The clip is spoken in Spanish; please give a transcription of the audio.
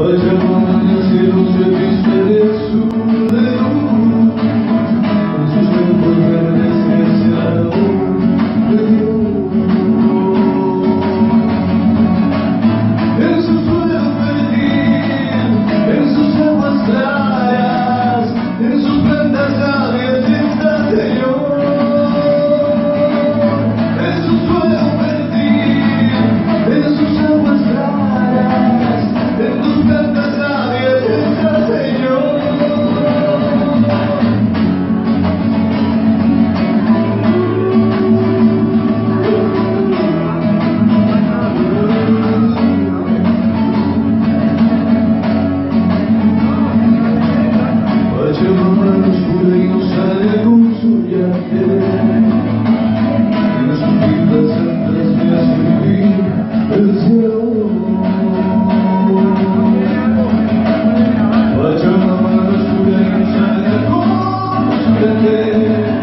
Pachamama en el cielo se viste de azul de luz, en sus campos verdes crece el árbol de Dios. En su suelo fértil, en sus aguas claras, en sus plantas sabias está el Señor. En su suelo fértil, en sus aguas claras, en tus plantas sabias está el Señor. Pachamama nos cura y nos sale con su viaje, y en sus vidas santas me hace vivir el cielo. Pachamama nos cura y nos sale con su viaje.